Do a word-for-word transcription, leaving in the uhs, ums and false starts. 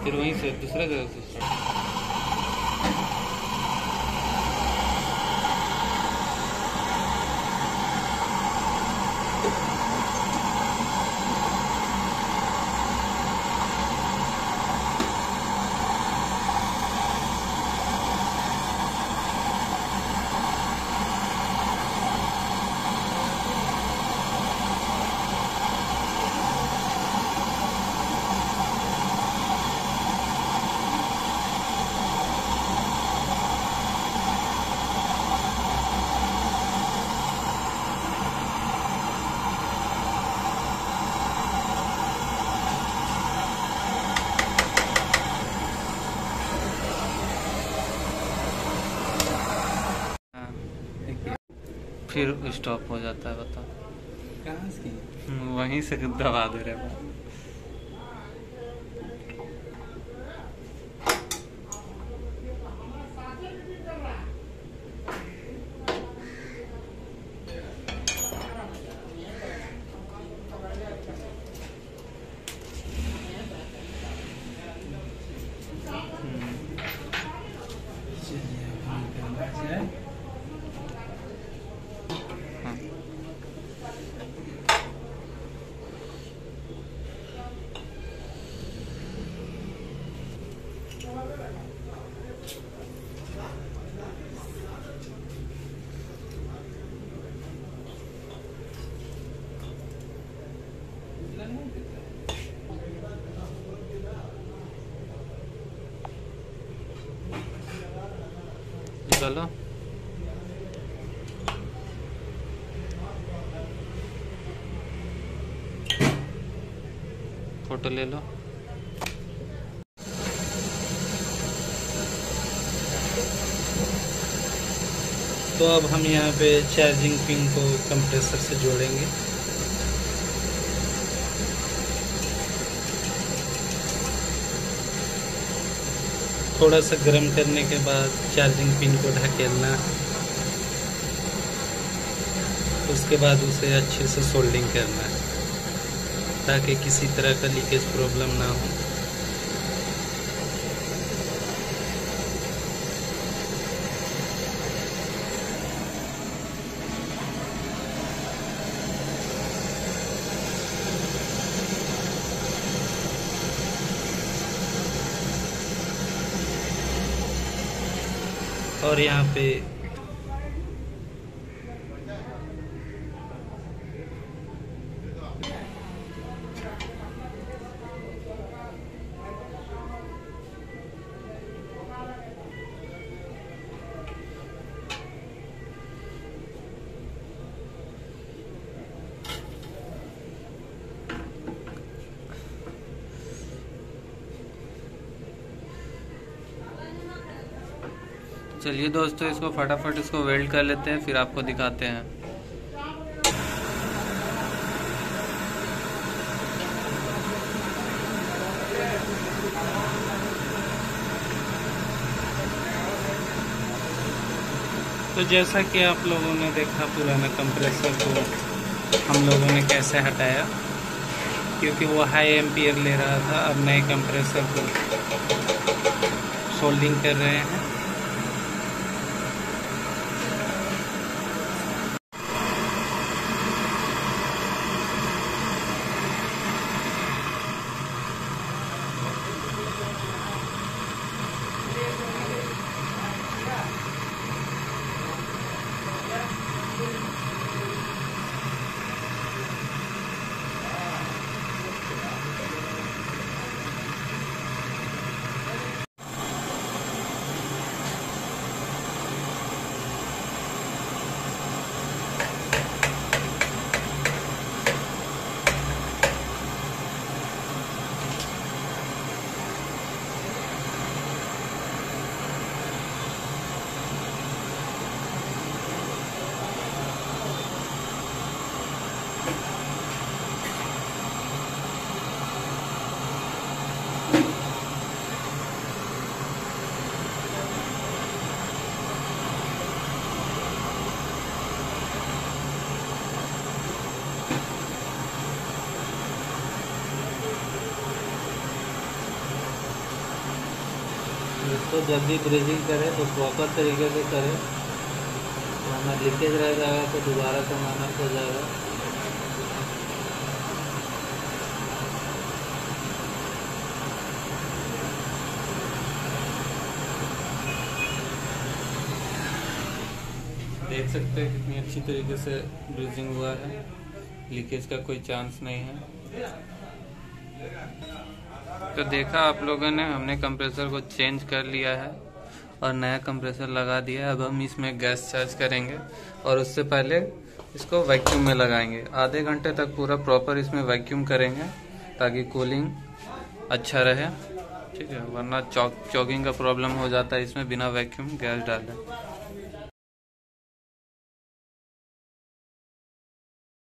फिर वहीं से दूसरे जगह से start। फिर स्टॉप हो जाता है। बताओ कहाँ से? वहीं से दबा दे रहे हैं। चलो फोटो ले लो। तो अब हम यहाँ पे चार्जिंग पिन को कंप्रेसर से जोड़ेंगे। थोड़ा सा गर्म करने के बाद चार्जिंग पिन को ढकेलना, उसके बाद उसे अच्छे से सोल्डिंग करना है ताकि किसी तरह का लीकेज प्रॉब्लम ना हो। और यहाँ पे चलिए दोस्तों, इसको फटाफट इसको वेल्ड कर लेते हैं, फिर आपको दिखाते हैं। तो जैसा कि आप लोगों ने देखा पुराना कंप्रेसर को हम लोगों ने कैसे हटाया, क्योंकि वो हाई एम्पियर ले रहा था। अब नए कंप्रेसर को सोल्डिंग कर रहे हैं। इसको जब भी ब्रीजिंग करें तो प्रॉपर तरीके से करें, वरना लीकेज रह जाएगा तो दोबारा कमाना पड़ जाएगा। देख सकते हैं कितनी अच्छी तरीके से ब्रीजिंग हुआ है, लीकेज का कोई चांस नहीं है। तो देखा आप लोगों ने, हमने कंप्रेसर को चेंज कर लिया है और नया कंप्रेसर लगा दिया है। अब हम इसमें गैस चार्ज करेंगे और उससे पहले इसको वैक्यूम में लगाएंगे। आधे घंटे तक पूरा प्रॉपर इसमें वैक्यूम करेंगे ताकि कूलिंग अच्छा रहे, ठीक है, वरना चॉक चॉकिंग का प्रॉब्लम हो जाता है इसमें बिना वैक्यूम गैस डाले।